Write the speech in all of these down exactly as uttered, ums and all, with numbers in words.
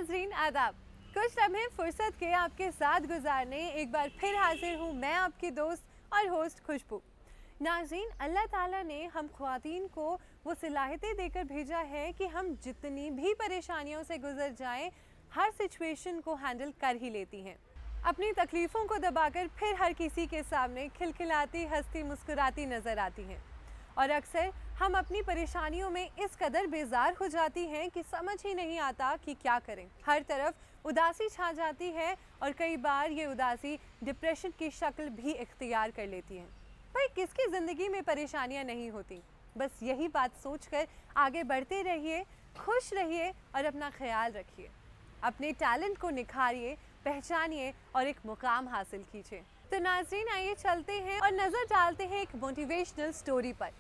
नाजरीन आदाब, कुछ लम्हे फुर्सत के आपके साथ गुजारने एक बार फिर हाजिर हूँ मैं आपकी दोस्त और होस्ट खुशबू। नाजरीन, अल्लाह ताला ने हम ख्वातीन को वो सलाहियतें देकर भेजा है कि हम जितनी भी परेशानियों से गुजर जाएं, हर सिचुएशन को हैंडल कर ही लेती हैं। अपनी तकलीफ़ों को दबाकर फिर हर किसी के सामने खिलखिलाती, हंसती, मुस्कुराती नज़र आती हैं। और अक्सर हम अपनी परेशानियों में इस कदर बेजार हो जाती हैं कि समझ ही नहीं आता कि क्या करें। हर तरफ उदासी छा जाती है और कई बार ये उदासी डिप्रेशन की शक्ल भी इख्तियार कर लेती है। भाई, किसकी ज़िंदगी में परेशानियां नहीं होती। बस यही बात सोचकर आगे बढ़ते रहिए, खुश रहिए और अपना ख्याल रखिए। अपने टैलेंट को निखारिए, पहचानिए और एक मुकाम हासिल कीजिए। तो नाज़रीन, आइए चलते हैं और नज़र डालते हैं एक मोटिवेशनल स्टोरी पर।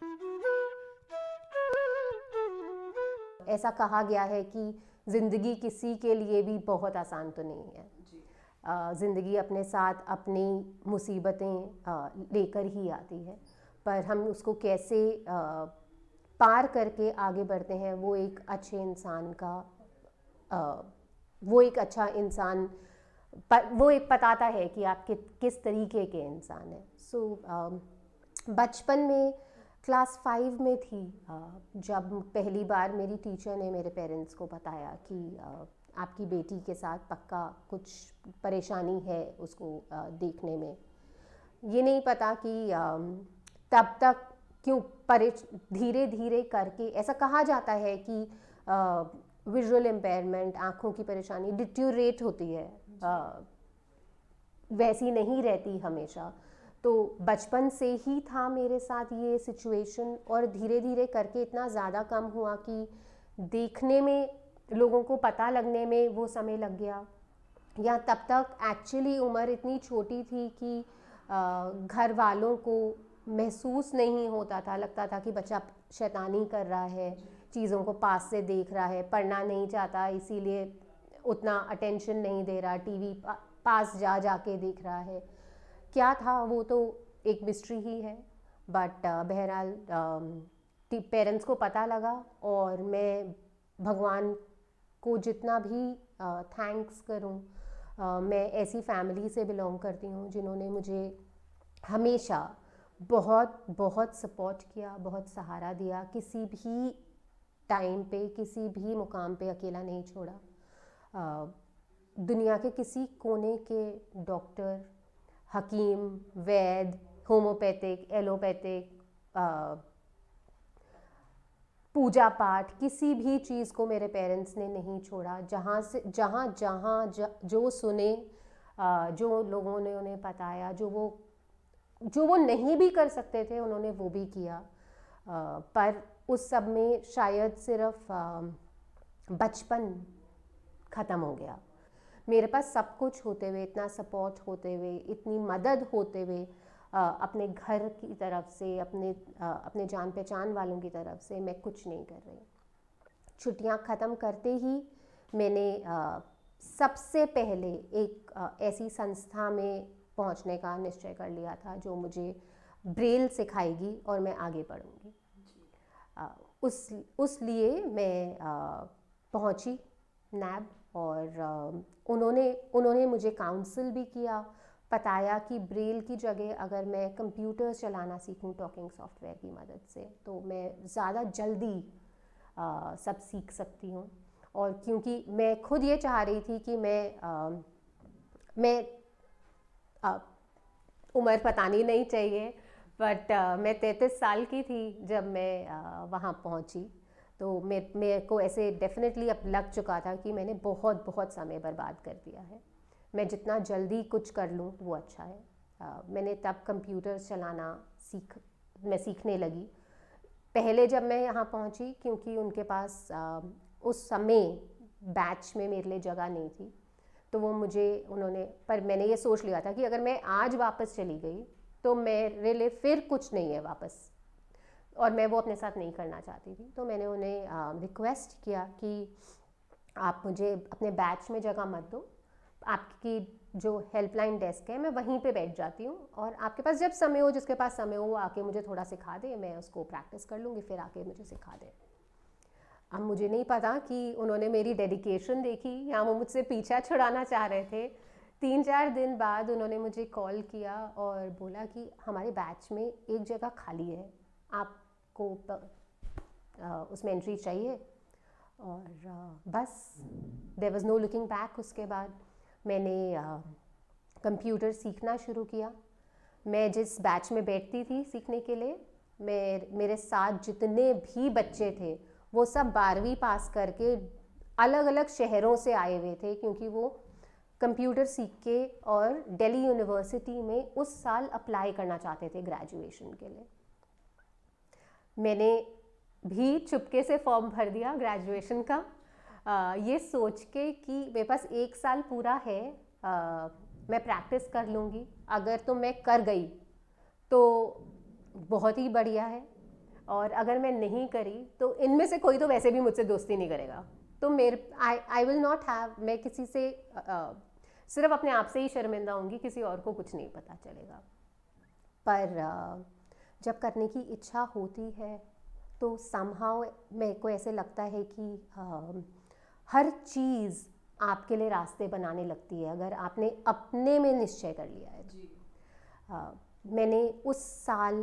ऐसा कहा गया है कि ज़िंदगी किसी के लिए भी बहुत आसान तो नहीं है। ज़िंदगी अपने साथ अपनी मुसीबतें लेकर ही आती है, पर हम उसको कैसे आ, पार करके आगे बढ़ते हैं, वो एक अच्छे इंसान का आ, वो एक अच्छा इंसान पर, वो एक बताता है कि आप कि, किस तरीके के इंसान हैं। सो so, बचपन में क्लास फाइव में थी जब पहली बार मेरी टीचर ने मेरे पेरेंट्स को बताया कि आपकी बेटी के साथ पक्का कुछ परेशानी है उसको देखने में। ये नहीं पता कि तब तक क्यों परे धीरे धीरे करके ऐसा कहा जाता है कि विजुअल इम्पेयरमेंट, आँखों की परेशानी डिट्यूरेट होती है, आ, वैसी नहीं रहती हमेशा। तो बचपन से ही था मेरे साथ ये सिचुएशन और धीरे धीरे करके इतना ज़्यादा कम हुआ कि देखने में, लोगों को पता लगने में वो समय लग गया। या तब तक एक्चुअली उम्र इतनी छोटी थी कि घर वालों को महसूस नहीं होता था, लगता था कि बच्चा शैतानी कर रहा है, चीज़ों को पास से देख रहा है, पढ़ना नहीं चाहता इसीलिए उतना अटेंशन नहीं दे रहा, टीवी पास जा जा के देख रहा है। क्या था वो तो एक मिस्ट्री ही है। बट बहरहाल पेरेंट्स को पता लगा और मैं भगवान को जितना भी थैंक्स करूं, uh, मैं ऐसी फैमिली से बिलोंग करती हूं जिन्होंने मुझे हमेशा बहुत बहुत सपोर्ट किया, बहुत सहारा दिया, किसी भी टाइम पे, किसी भी मुकाम पे अकेला नहीं छोड़ा। uh, दुनिया के किसी कोने के डॉक्टर, हकीम, वैद, होम्योपैथिक, एलोपैथिक, पूजा पाठ, किसी भी चीज़ को मेरे पेरेंट्स ने नहीं छोड़ा। जहाँ से जहाँ जहाँ ज, जो सुने, आ, जो लोगों ने उन्हें बताया, जो वो जो वो नहीं भी कर सकते थे उन्होंने वो भी किया। आ, पर उस सब में शायद सिर्फ बचपन ख़त्म हो गया। मेरे पास सब कुछ होते हुए, इतना सपोर्ट होते हुए, इतनी मदद होते हुए, अपने घर की तरफ से, अपने अपने जान पहचान वालों की तरफ से मैं कुछ नहीं कर रही। छुट्टियां ख़त्म करते ही मैंने सबसे पहले एक ऐसी संस्था में पहुंचने का निश्चय कर लिया था जो मुझे ब्रेल सिखाएगी और मैं आगे बढ़ूंगी। उस उस लिए मैं पहुंची नैब और उन्होंने उन्होंने मुझे काउंसिल भी किया, बताया कि ब्रेल की जगह अगर मैं कंप्यूटर चलाना सीखूं टॉकिंग सॉफ्टवेयर की मदद से तो मैं ज़्यादा जल्दी आ, सब सीख सकती हूं। और क्योंकि मैं खुद ये चाह रही थी कि मैं आ, मैं आ, उम्र बतानी नहीं चाहिए, बट मैं तैंतीस साल की थी जब मैं आ, वहाँ पहुँची। तो मे मेरे को ऐसे डेफिनेटली अब लग चुका था कि मैंने बहुत बहुत समय बर्बाद कर दिया है। मैं जितना जल्दी कुछ कर लूँ वो अच्छा है। आ, मैंने तब कंप्यूटर चलाना सीख मैं सीखने लगी। पहले जब मैं यहाँ पहुँची, क्योंकि उनके पास आ, उस समय बैच में मेरे लिए जगह नहीं थी, तो वो मुझे उन्होंने पर मैंने ये सोच लिया था कि अगर मैं आज वापस चली गई तो मेरे लिए फिर कुछ नहीं है वापस, और मैं वो अपने साथ नहीं करना चाहती थी। तो मैंने उन्हें रिक्वेस्ट किया कि आप मुझे अपने बैच में जगह मत दो, आपकी जो हेल्पलाइन डेस्क है मैं वहीं पे बैठ जाती हूँ, और आपके पास जब समय हो, जिसके पास समय हो वो आके मुझे थोड़ा सिखा दे, मैं उसको प्रैक्टिस कर लूँगी, फिर आके मुझे सिखा दे। अब मुझे नहीं पता कि उन्होंने मेरी डेडिकेशन देखी या वो मुझसे पीछा छुड़ाना चाह रहे थे। तीन चार दिन बाद उन्होंने मुझे कॉल किया और बोला कि हमारे बैच में एक जगह खाली है, आपको प, आ, उसमें एंट्री चाहिए। और आ, बस there was no looking back. उसके बाद मैंने कंप्यूटर सीखना शुरू किया। मैं जिस बैच में बैठती थी सीखने के लिए, मैं मेरे साथ जितने भी बच्चे थे वो सब बारहवीं पास करके अलग अलग शहरों से आए हुए थे, क्योंकि वो कंप्यूटर सीख के और दिल्ली यूनिवर्सिटी में उस साल अप्लाई करना चाहते थे ग्रेजुएशन के लिए। मैंने भी चुपके से फॉर्म भर दिया ग्रेजुएशन का, आ, ये सोच के कि मेरे पास एक साल पूरा है, आ, मैं प्रैक्टिस कर लूँगी। अगर तो मैं कर गई तो बहुत ही बढ़िया है, और अगर मैं नहीं करी तो इनमें से कोई तो वैसे भी मुझसे दोस्ती नहीं करेगा। तो मेरे I I will not have, मैं किसी से आ, सिर्फ अपने आप से ही शर्मिंदा होंगी, किसी और को कुछ नहीं पता चलेगा। पर आ, जब करने की इच्छा होती है तो समहाउ मेरे को ऐसे लगता है कि आ, हर चीज़ आपके लिए रास्ते बनाने लगती है, अगर आपने अपने में निश्चय कर लिया है। जी। आ, मैंने उस साल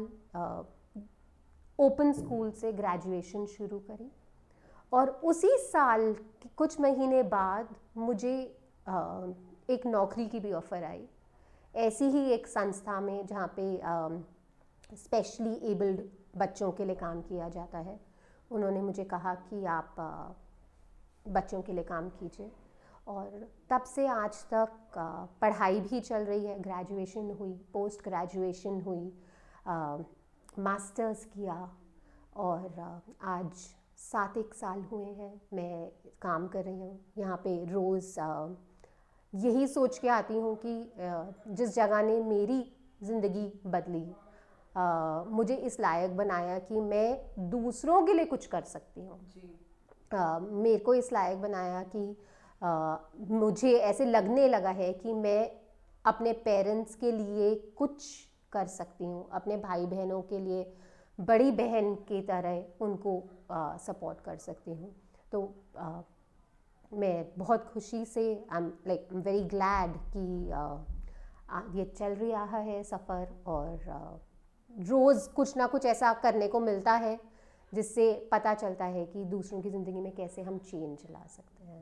ओपन स्कूल से ग्रेजुएशन शुरू करी, और उसी साल कुछ महीने बाद मुझे आ, एक नौकरी की भी ऑफ़र आई, ऐसी ही एक संस्था में जहाँ पे स्पेशली एबल्ड बच्चों के लिए काम किया जाता है। उन्होंने मुझे कहा कि आप आ, बच्चों के लिए काम कीजिए, और तब से आज तक आ, पढ़ाई भी चल रही है। ग्रेजुएशन हुई, पोस्ट ग्रेजुएशन हुई, मास्टर्स किया, और आ, आज सात एक साल हुए हैं मैं काम कर रही हूँ यहाँ पे। रोज़ यही सोच के आती हूँ कि आ, जिस जगह ने मेरी ज़िंदगी बदली, आ, मुझे इस लायक बनाया कि मैं दूसरों के लिए कुछ कर सकती हूँ, मेरे को इस लायक बनाया कि आ, मुझे ऐसे लगने लगा है कि मैं अपने पेरेंट्स के लिए कुछ कर सकती हूँ, अपने भाई बहनों के लिए बड़ी बहन की तरह उनको सपोर्ट कर सकती हूँ। तो आ, मैं बहुत खुशी से I am like very glad कि आ, आ, ये चल रहा है सफ़र, और आ, रोज़ कुछ ना कुछ ऐसा करने को मिलता है जिससे पता चलता है कि दूसरों की ज़िंदगी में कैसे हम चेंज ला सकते हैं।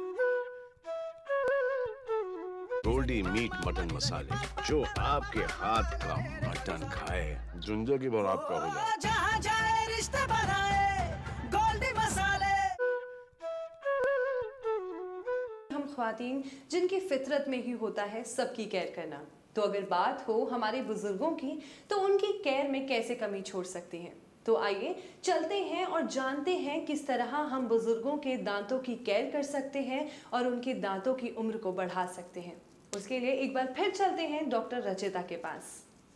गोल्डी मीट मटन मसाले, जो आपके हाथ का मटन खाए जिंदगी भर आपका हो जाए। जहाँ जाए रिश्ते बनाए गोल्डी मसाले। हम ख्वातीन जिनकी फितरत में ही होता है सबकी केयर करना, तो अगर बात हो हमारे बुजुर्गों की तो उनकी केयर में कैसे कमी छोड़ सकती हैं। तो आइए चलते हैं और जानते हैं किस तरह हम बुजुर्गों के दांतों की केयर कर सकते हैं और उनके दांतों की उम्र को बढ़ा सकते हैं। उसके लिए एक बार फिर चलते हैं डॉक्टर रचिता के पास।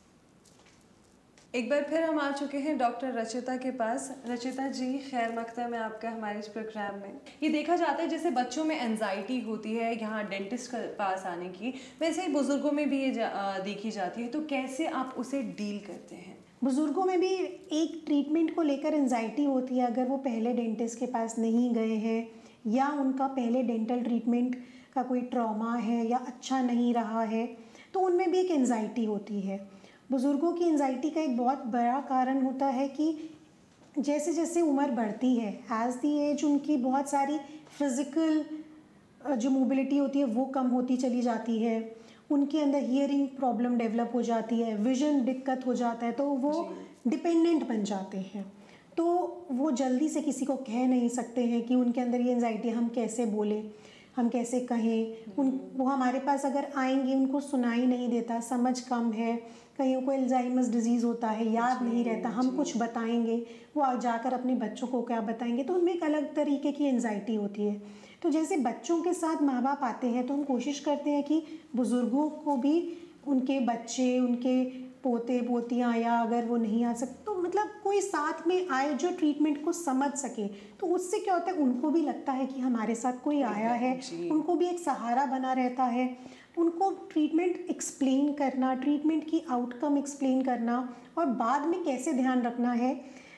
एक बार फिर हम आ चुके हैं डॉक्टर रचिता के पास। रचिता जी, खैर मकदम है आपका हमारे इस प्रोग्राम में। ये देखा जाता है जैसे बच्चों में एंजाइटी होती है यहाँ डेंटिस्ट के पास आने की, वैसे ही बुजुर्गों में भी ये जा, देखी जाती है, तो कैसे आप उसे डील करते हैं? बुज़ुर्गों में भी एक ट्रीटमेंट को लेकर एंजाइटी होती है अगर वो पहले डेंटिस्ट के पास नहीं गए हैं, या उनका पहले डेंटल ट्रीटमेंट का कोई ट्रॉमा है या अच्छा नहीं रहा है, तो उनमें भी एक एंजाइटी होती है। बुज़ुर्गों की एंजाइटी का एक बहुत बड़ा कारण होता है कि जैसे जैसे उम्र बढ़ती है, एज़ दी एज उनकी बहुत सारी फिज़िकल जो मोबिलिटी होती है वो कम होती चली जाती है, उनके अंदर हियरिंग प्रॉब्लम डेवलप हो जाती है, विजन दिक्कत हो जाता है, तो वो डिपेंडेंट बन जाते हैं। तो वो जल्दी से किसी को कह नहीं सकते हैं कि उनके अंदर ये एंजाइटी, हम कैसे बोलें, हम कैसे कहें। उन वो हमारे पास अगर आएंगे, उनको सुनाई नहीं देता, समझ कम है, कईयों को अल्जाइमर्स डिजीज़ होता है, याद नहीं रहता, हम कुछ बताएंगे वो जाकर अपने बच्चों को क्या बताएंगे, तो उनमें एक अलग तरीके की एंजाइटी होती है। तो जैसे बच्चों के साथ माँ बाप आते हैं तो हम कोशिश करते हैं कि बुज़ुर्गों को भी उनके बच्चे, उनके पोते पोतियाँ, या अगर वो नहीं आ सकते तो मतलब कोई साथ में आए जो ट्रीटमेंट को समझ सके। तो उससे क्या होता है, उनको भी लगता है कि हमारे साथ कोई आया है, उनको भी एक सहारा बना रहता है। उनको ट्रीटमेंट एक्सप्लेन करना, ट्रीटमेंट की आउटकम एक्सप्लेन करना, और बाद में कैसे ध्यान रखना है,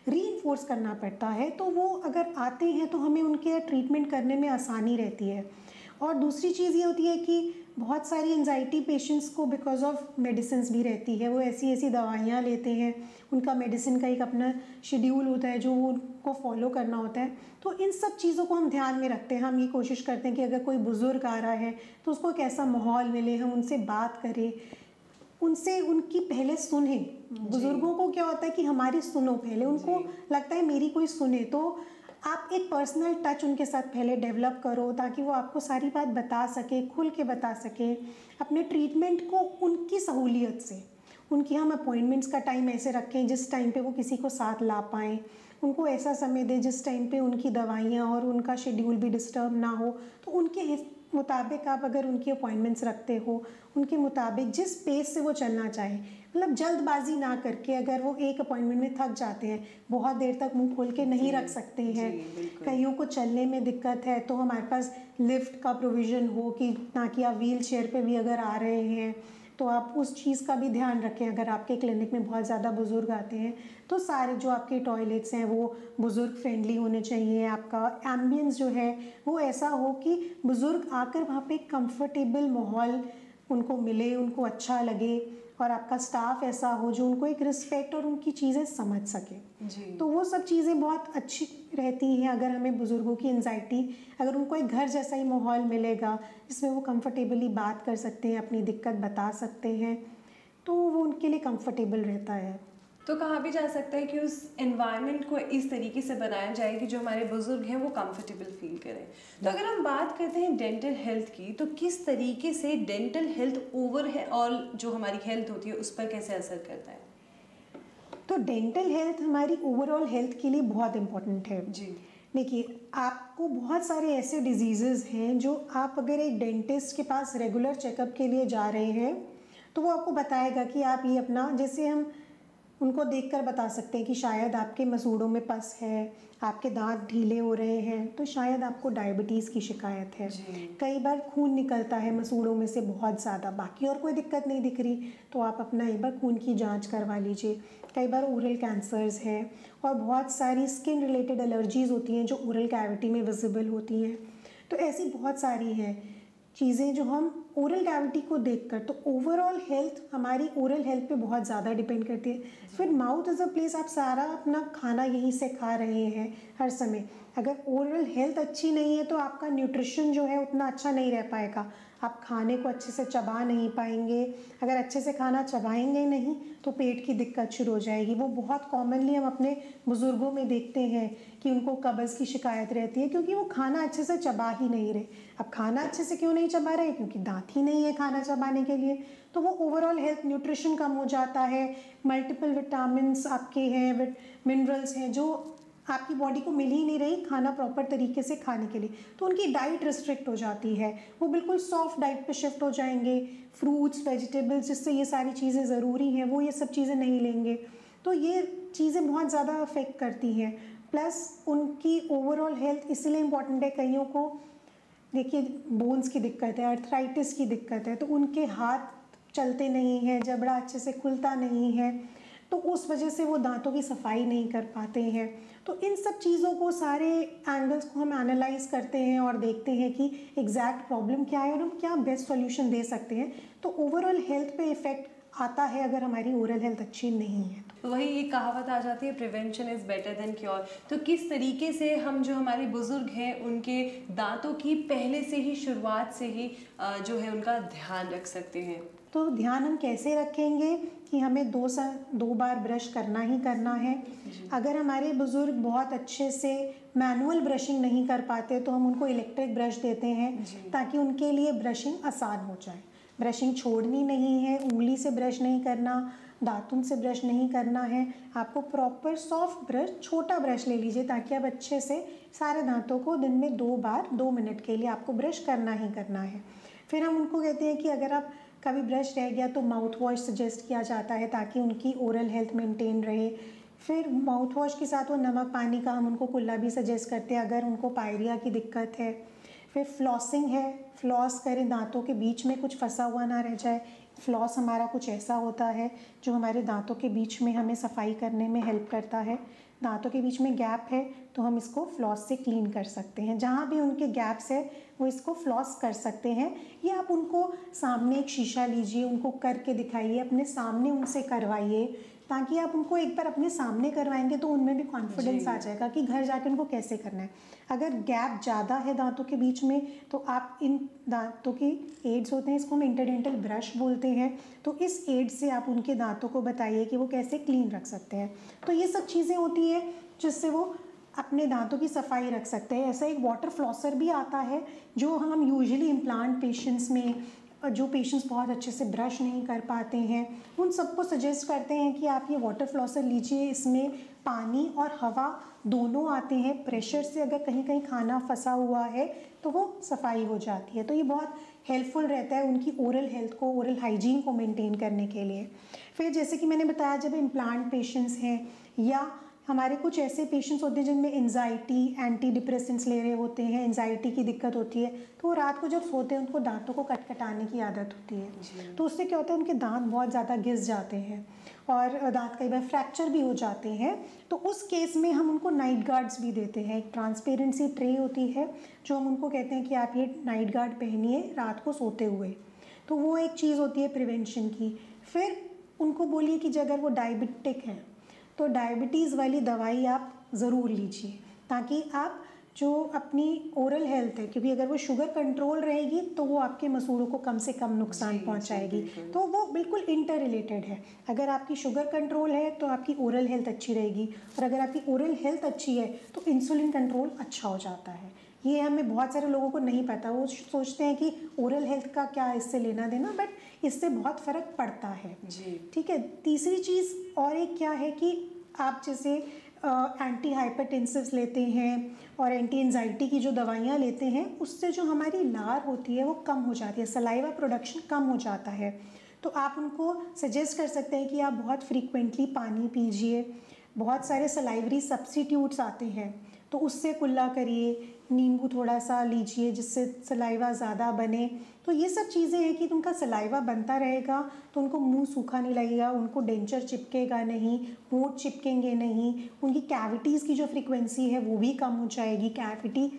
रीइंफोर्स करना पड़ता है, तो वो अगर आते हैं तो हमें उनके ट्रीटमेंट करने में आसानी रहती है। और दूसरी चीज़ ये होती है कि बहुत सारी एंजाइटी पेशेंट्स को बिकॉज ऑफ मेडिसिन्स भी रहती है, वो ऐसी ऐसी दवाइयाँ लेते हैं, उनका मेडिसिन का एक अपना शेड्यूल होता है जो वो उनको फॉलो करना होता है। तो इन सब चीज़ों को हम ध्यान में रखते हैं। हम ये कोशिश करते हैं कि अगर कोई बुज़ुर्ग आ रहा है तो उसको एक ऐसा माहौल मिले, हम उनसे बात करें, उनसे उनकी पहले सुने। बुज़ुर्गों को क्या होता है कि हमारी सुनो पहले, उनको लगता है मेरी कोई सुने, तो आप एक पर्सनल टच उनके साथ पहले डेवलप करो ताकि वो आपको सारी बात बता सके, खुल के बता सके। अपने ट्रीटमेंट को उनकी सहूलियत से, उनकी हम अपॉइंटमेंट्स का टाइम ऐसे रखें जिस टाइम पे वो किसी को साथ ला पाएँ, उनको ऐसा समय दें जिस टाइम पे उनकी दवाइयाँ और उनका शेड्यूल भी डिस्टर्ब ना हो। तो उनके मुताबिक आप अगर उनकी अपॉइंटमेंट्स रखते हो, उनके मुताबिक जिस पेस से वो चलना चाहे, मतलब जल्दबाजी ना करके, अगर वो एक अपॉइंटमेंट में थक जाते हैं, बहुत देर तक मुंह खोल के नहीं रख सकते हैं, कईयों को चलने में दिक्कत है, तो हमारे पास लिफ्ट का प्रोविज़न हो कि ताकि आप व्हील चेयर पे भी अगर आ रहे हैं तो आप उस चीज़ का भी ध्यान रखें। अगर आपके क्लिनिक में बहुत ज़्यादा बुज़ुर्ग आते हैं तो सारे जो आपके टॉयलेट्स हैं वो बुज़ुर्ग फ्रेंडली होने चाहिए। आपका एम्बियंस जो है वो ऐसा हो कि बुज़ुर्ग आकर वहाँ पे कंफर्टेबल माहौल उनको मिले, उनको अच्छा लगे, और आपका स्टाफ ऐसा हो जो उनको एक रिस्पेक्ट और उनकी चीज़ें समझ सके जी। तो वो सब चीज़ें बहुत अच्छी रहती हैं। अगर हमें बुज़ुर्गों की एंजाइटी, अगर उनको एक घर जैसा ही माहौल मिलेगा जिसमें वो कंफर्टेबली बात कर सकते हैं, अपनी दिक्कत बता सकते हैं, तो वो उनके लिए कंफर्टेबल रहता है। तो कहा भी जा सकता है कि उस एनवायरनमेंट को इस तरीके से बनाया जाए कि जो हमारे बुजुर्ग हैं वो कंफर्टेबल फील करें। तो अगर हम बात करते हैं डेंटल हेल्थ की, तो किस तरीके से डेंटल हेल्थ ओवरऑल जो हमारी हेल्थ होती है उस पर कैसे असर करता है? तो डेंटल हेल्थ हमारी ओवरऑल हेल्थ के लिए बहुत इम्पोर्टेंट है जी। देखिए, आपको बहुत सारे ऐसे डिजीज़ेज़ हैं जो आप अगर एक डेंटिस्ट के पास रेगुलर चेकअप के लिए जा रहे हैं तो वो आपको बताएगा कि आप ये अपना, जैसे हम उनको देखकर बता सकते हैं कि शायद आपके मसूड़ों में पस है, आपके दांत ढीले हो रहे हैं, तो शायद आपको डायबिटीज़ की शिकायत है। कई बार खून निकलता है मसूड़ों में से बहुत ज़्यादा, बाकी और कोई दिक्कत नहीं दिख रही, तो आप अपना एक बार खून की जांच करवा लीजिए। कई बार ओरल कैंसर्स हैं और बहुत सारी स्किन रिलेटेड एलर्जीज़ होती हैं जो ओरल कैविटी में विजिबल होती हैं। तो ऐसी बहुत सारी हैं चीज़ें जो हम ओरल कैविटी को देखकर, तो ओवरऑल हेल्थ हमारी ओरल हेल्थ पे बहुत ज़्यादा डिपेंड करती है। फिर माउथ इज़ अ प्लेस, आप सारा अपना खाना यहीं से खा रहे हैं हर समय। अगर ओरल हेल्थ अच्छी नहीं है तो आपका न्यूट्रिशन जो है उतना अच्छा नहीं रह पाएगा, आप खाने को अच्छे से चबा नहीं पाएंगे। अगर अच्छे से खाना चबाएंगे नहीं तो पेट की दिक्कत शुरू हो जाएगी। वो बहुत कॉमनली हम अपने बुज़ुर्गों में देखते हैं कि उनको कब्ज़ की शिकायत रहती है, क्योंकि वो खाना अच्छे से चबा ही नहीं रहे। अब खाना अच्छे से क्यों नहीं चबा रहे? क्योंकि दांत ही नहीं है खाना चबाने के लिए। तो वो ओवरऑल हेल्थ, न्यूट्रिशन कम हो जाता है, मल्टीपल विटामिन्स आपके हैं, मिनरल्स हैं जो आपकी बॉडी को मिल ही नहीं रही खाना प्रॉपर तरीके से खाने के लिए, तो उनकी डाइट रिस्ट्रिक्ट हो जाती है। वो बिल्कुल सॉफ्ट डाइट पे शिफ्ट हो जाएंगे, फ्रूट्स, वेजिटेबल्स, जिससे ये सारी चीज़ें ज़रूरी हैं, वो ये सब चीज़ें नहीं लेंगे, तो ये चीज़ें बहुत ज़्यादा अफेक्ट करती हैं। प्लस उनकी ओवरऑल हेल्थ इसलिए इम्पॉर्टेंट है, कईयों को देखिए बोन्स की दिक्कत है, अर्थराइटिस की दिक्कत है, तो उनके हाथ चलते नहीं हैं, जबड़ा अच्छे से खुलता नहीं है, तो उस वजह से वो दांतों की सफाई नहीं कर पाते हैं। तो इन सब चीज़ों को, सारे एंगल्स को हम एनालाइज करते हैं और देखते हैं कि एग्जैक्ट प्रॉब्लम क्या है और हम क्या बेस्ट सॉल्यूशन दे सकते हैं। तो ओवरऑल हेल्थ पे इफ़ेक्ट आता है अगर हमारी ओरल हेल्थ अच्छी नहीं है। तो वही एक कहावत आ जाती है, prevention is better than cure. तो किस तरीके से हम जो हमारे बुज़ुर्ग हैं उनके दांतों की पहले से ही, शुरुआत से ही जो है उनका ध्यान रख सकते हैं? तो ध्यान हम कैसे रखेंगे कि हमें दो सा दो बार ब्रश करना ही करना है। अगर हमारे बुज़ुर्ग बहुत अच्छे से मैनुअल ब्रशिंग नहीं कर पाते तो हम उनको इलेक्ट्रिक ब्रश देते हैं ताकि उनके लिए ब्रशिंग आसान हो जाए। ब्रशिंग छोड़नी नहीं है, उंगली से ब्रश नहीं करना, दातुन से ब्रश नहीं करना है। आपको प्रॉपर सॉफ्ट ब्रश, छोटा ब्रश ले लीजिए ताकि आप अच्छे से सारे दांतों को दिन में दो बार दो मिनट के लिए आपको ब्रश करना ही करना है। फिर हम उनको कहते हैं कि अगर आप कभी ब्रश रह गया तो माउथ वॉश सजेस्ट किया जाता है ताकि उनकी ओरल हेल्थ मेंटेन रहे। फिर माउथ वॉश के साथ वो नमक पानी का हम उनको कुल्ला भी सजेस्ट करते हैं अगर उनको पायरिया की दिक्कत है। फिर फ्लॉसिंग है, फ्लॉस करें, दांतों के बीच में कुछ फंसा हुआ ना रह जाए। फ्लॉस हमारा कुछ ऐसा होता है जो हमारे दांतों के बीच में हमें सफाई करने में हेल्प करता है। दांतों के बीच में गैप है तो हम इसको फ्लॉस से क्लीन कर सकते हैं। जहाँ भी उनके गैप्स है वो इसको फ्लॉस कर सकते हैं, या आप उनको सामने एक शीशा लीजिए, उनको करके दिखाइए, अपने सामने उनसे करवाइए, ताकि आप उनको एक बार अपने सामने करवाएंगे तो उनमें भी कॉन्फिडेंस आ जाएगा कि घर जाकर उनको कैसे करना है। अगर गैप ज़्यादा है दांतों के बीच में तो आप इन दांतों की एड्स होते हैं, इसको हम इंटरडेंटल ब्रश बोलते हैं, तो इस एड से आप उनके दांतों को बताइए कि वो कैसे क्लीन रख सकते हैं। तो ये सब चीज़ें होती हैं जिससे वो अपने दांतों की सफाई रख सकते हैं। ऐसा एक वाटर फ्लॉसर भी आता है जो हम यूजुअली इम्प्लांट पेशेंट्स में, जो पेशेंट्स बहुत अच्छे से ब्रश नहीं कर पाते हैं, उन सबको सजेस्ट करते हैं कि आप ये वाटर फ्लॉसर लीजिए। इसमें पानी और हवा दोनों आते हैं, प्रेशर से अगर कहीं कहीं खाना फंसा हुआ है तो वो सफाई हो जाती है। तो ये बहुत हेल्पफुल रहता है उनकी ओरल हेल्थ को, ओरल हाइजीन को मेंटेन करने के लिए। फिर जैसे कि मैंने बताया, जब इम्प्लांट पेशेंट्स हैं या हमारे कुछ ऐसे पेशेंट्स होते हैं जिनमें एंजाइटी, एंटी डिप्रेसेंट्स ले रहे होते हैं, एंजाइटी की दिक्कत होती है, तो वो रात को जब सोते हैं उनको दांतों को कटकटाने की आदत होती है। तो उससे क्या होता है, उनके दांत बहुत ज़्यादा घिस जाते हैं और दांत कई बार फ्रैक्चर भी हो जाते हैं। तो उस केस में हम उनको नाइट गार्ड्स भी देते हैं। एक ट्रांसपेरेंसी ट्रे होती है जो हम उनको कहते हैं कि आप ये नाइट गार्ड पहनिए रात को सोते हुए। तो वो एक चीज़ होती है प्रिवेंशन की। फिर उनको बोलिए कि अगर वो डायबिटिक हैं तो डायबिटीज़ वाली दवाई आप ज़रूर लीजिए, ताकि आप जो अपनी ओरल हेल्थ है, क्योंकि अगर वो शुगर कंट्रोल रहेगी तो वो आपके मसूड़ों को कम से कम नुकसान पहुंचाएगी। तो वो बिल्कुल इंटर रिलेटेड है। अगर आपकी शुगर कंट्रोल है तो आपकी ओरल हेल्थ अच्छी रहेगी, और अगर आपकी ओरल हेल्थ अच्छी है तो इंसुलिन कंट्रोल अच्छा हो जाता है। ये हमें बहुत सारे लोगों को नहीं पता, वो सोचते हैं कि ओरल हेल्थ का क्या इससे लेना देना, बट इससे बहुत फ़र्क पड़ता है। ठीक है। तीसरी चीज़ और एक क्या है कि आप जैसे एंटी हाइपरटेंसिव्स लेते हैं और एंटी एंजाइटी की जो दवाइयाँ लेते हैं, उससे जो हमारी लार होती है वो कम हो जाती है, सलाइवा प्रोडक्शन कम हो जाता है। तो आप उनको सजेस्ट कर सकते हैं कि आप बहुत फ्रीक्वेंटली पानी पीजिए। बहुत सारे सलाइवरी सब्स्टिट्यूट्स आते हैं तो उससे कुल्ला करिए, नींबू थोड़ा सा लीजिए जिससे सलाइवा ज़्यादा बने। तो ये सब चीज़ें हैं कि उनका सलाइवा बनता रहेगा तो उनको मुंह सूखा नहीं लगेगा, उनको डेंचर चिपकेगा नहीं, होंठ चिपकेंगे नहीं, उनकी कैविटीज़ की जो फ्रीक्वेंसी है वो भी कम हो जाएगी। कैविटी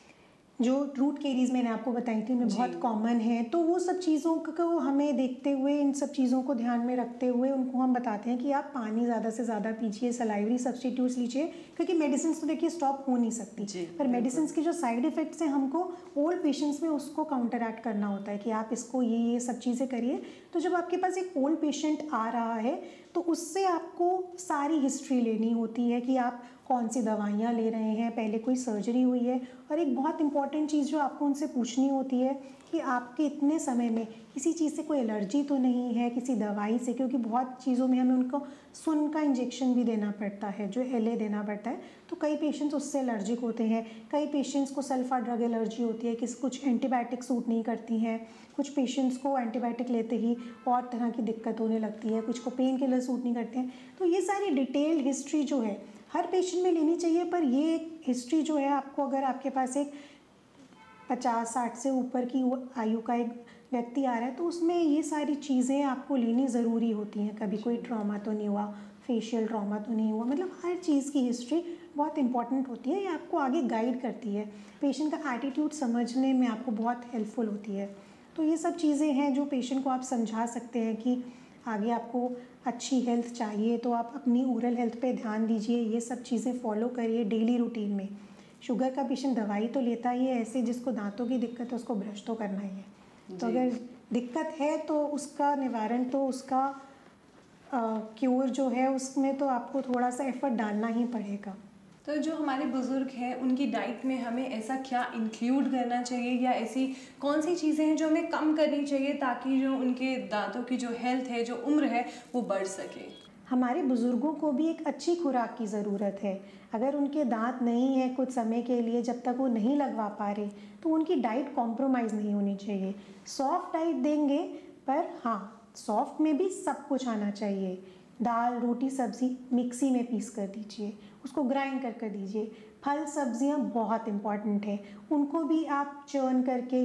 जो रूट कैरीज मैंने आपको बताई थी में बहुत कॉमन है, तो वो सब चीज़ों को हमें देखते हुए, इन सब चीज़ों को ध्यान में रखते हुए उनको हम बताते हैं कि आप पानी ज़्यादा से ज़्यादा पीजिए, सलाइवरी सब्स्टिट्यूट्स लीजिए, क्योंकि मेडिसिन तो देखिए स्टॉप हो नहीं सकती, पर मेडिसिन के जो साइड इफ़ेक्ट्स हैं हमको ओल्ड पेशेंट्स में उसको काउंटरैक्ट करना होता है कि आप इसको ये ये सब चीज़ें करिए। तो जब आपके पास एक ओल्ड पेशेंट आ रहा है तो उससे आपको सारी हिस्ट्री लेनी होती है कि आप कौन सी दवाइयाँ ले रहे हैं, पहले कोई सर्जरी हुई है, और एक बहुत इंपॉर्टेंट चीज़ जो आपको उनसे पूछनी होती है कि आपके इतने समय में किसी चीज़ से कोई एलर्जी तो नहीं है, किसी दवाई से, क्योंकि बहुत चीज़ों में हमें उनको सुन का इंजेक्शन भी देना पड़ता है, जो एल ए देना पड़ता है। तो कई पेशेंट्स उससे एलर्जिक होते हैं, कई पेशेंट्स को सल्फा ड्रग एलर्जी होती है, किसी कुछ एंटीबायोटिक सूट नहीं करती हैं, कुछ पेशेंट्स को एंटीबायोटिक लेते ही और तरह की दिक्कत होने लगती है, कुछ को पेन किलर सूट नहीं करते हैं। तो ये सारी डिटेल्ड हिस्ट्री जो है हर पेशेंट में लेनी चाहिए, पर ये एक हिस्ट्री जो है आपको, अगर आपके पास एक पचास साठ से ऊपर की आयु का एक व्यक्ति आ रहा है तो उसमें ये सारी चीज़ें आपको लेनी ज़रूरी होती हैं। कभी कोई ट्रॉमा तो नहीं हुआ, फेशियल ट्रॉमा तो नहीं हुआ, मतलब हर चीज़ की हिस्ट्री बहुत इंपॉर्टेंट होती है। ये आपको आगे गाइड करती है, पेशेंट का एटीट्यूड समझने में आपको बहुत हेल्पफुल होती है। तो ये सब चीज़ें हैं जो पेशेंट को आप समझा सकते हैं कि आगे आपको अच्छी हेल्थ चाहिए तो आप अपनी ओरल हेल्थ पे ध्यान दीजिए, ये सब चीज़ें फॉलो करिए डेली रूटीन में। शुगर का पेशेंट दवाई तो लेता ही है, ऐसे जिसको दांतों की दिक्कत है उसको ब्रश तो करना ही है। तो अगर दिक्कत है तो उसका निवारण, तो उसका क्योर जो है उसमें तो आपको थोड़ा सा एफर्ट डालना ही पड़ेगा। तो जो हमारे बुज़ुर्ग हैं उनकी डाइट में हमें ऐसा क्या इंक्लूड करना चाहिए, या ऐसी कौन सी चीज़ें हैं जो हमें कम करनी चाहिए ताकि जो उनके दांतों की जो हेल्थ है, जो उम्र है, वो बढ़ सके? हमारे बुज़ुर्गों को भी एक अच्छी खुराक की ज़रूरत है। अगर उनके दांत नहीं है कुछ समय के लिए, जब तक वो नहीं लगवा पा रहे, तो उनकी डाइट कॉम्प्रोमाइज़ नहीं होनी चाहिए। सॉफ्ट डाइट देंगे, पर हाँ सॉफ्ट में भी सब कुछ आना चाहिए। दाल, रोटी, सब्ज़ी मिक्सी में पीस कर दीजिए, उसको ग्राइंड कर कर दीजिए। फल सब्जियां बहुत इम्पॉर्टेंट है, उनको भी आप चर्न करके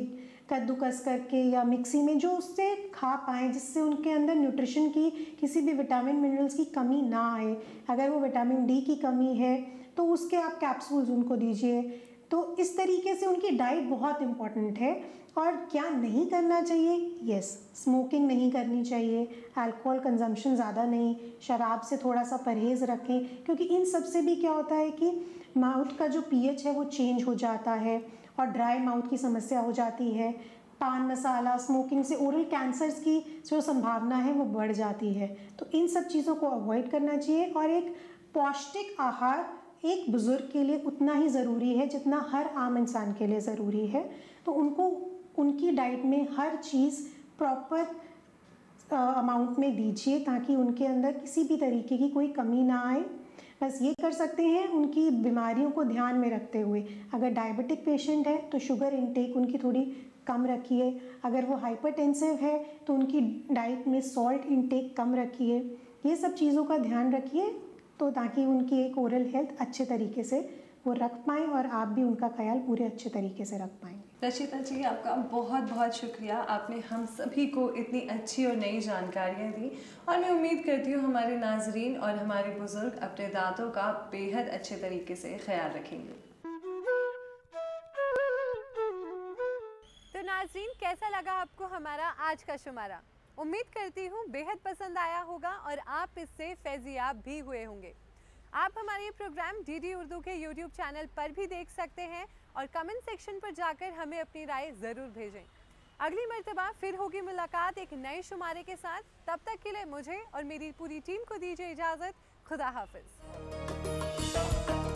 कद्दूकस करके या मिक्सी में, जो उससे खा पाएँ, जिससे उनके अंदर न्यूट्रिशन की, किसी भी विटामिन मिनरल्स की कमी ना आए। अगर वो विटामिन डी की कमी है तो उसके आप कैप्सूल्स उनको दीजिए। तो इस तरीके से उनकी डाइट बहुत इम्पॉर्टेंट है। और क्या नहीं करना चाहिए? यस, स्मोकिंग नहीं करनी चाहिए, अल्कोहल कंजम्पशन ज़्यादा नहीं, शराब से थोड़ा सा परहेज़ रखें, क्योंकि इन सब से भी क्या होता है कि माउथ का जो पीएच है वो चेंज हो जाता है और ड्राई माउथ की समस्या हो जाती है। पान मसाला, स्मोकिंग से ओरल कैंसर्स की जो संभावना है वो बढ़ जाती है। तो इन सब चीज़ों को अवॉइड करना चाहिए। और एक पौष्टिक आहार एक बुज़ुर्ग के लिए उतना ही ज़रूरी है जितना हर आम इंसान के लिए ज़रूरी है। तो उनको उनकी डाइट में हर चीज़ प्रॉपर अमाउंट में दीजिए ताकि उनके अंदर किसी भी तरीके की कोई कमी ना आए। बस ये कर सकते हैं उनकी बीमारियों को ध्यान में रखते हुए। अगर डायबिटिक पेशेंट है तो शुगर इनटेक उनकी थोड़ी कम रखिए। अगर वो हाइपरटेंसिव है तो उनकी डाइट में सॉल्ट इनटेक कम रखिए। ये सब चीज़ों का ध्यान रखिए तो ताकि उनकी एक ओरल हेल्थ अच्छे तरीके से वो रख पाएँ और आप भी उनका ख्याल पूरे अच्छे तरीके से रख पाएंगे। रचिता जी, आपका बहुत बहुत शुक्रिया। आपने हम सभी को इतनी अच्छी और नई जानकारियाँ दी और मैं उम्मीद करती हूँ हमारे नाजरीन और हमारे बुज़ुर्ग अपने दांतों का बेहद अच्छे तरीके से ख्याल रखेंगे। तो नाजरीन, कैसा लगा आपको हमारा आज का शुमारा? उम्मीद करती हूँ बेहद पसंद आया होगा और आप इससे फैजियाब भी हुए होंगे। आप हमारे ये प्रोग्राम डीडी उर्दू के यूट्यूब चैनल पर भी देख सकते हैं और कमेंट सेक्शन पर जाकर हमें अपनी राय ज़रूर भेजें। अगली मर्तबा फिर होगी मुलाकात एक नए शुमारे के साथ। तब तक के लिए मुझे और मेरी पूरी टीम को दीजिए इजाज़त। खुदा हाफिज़।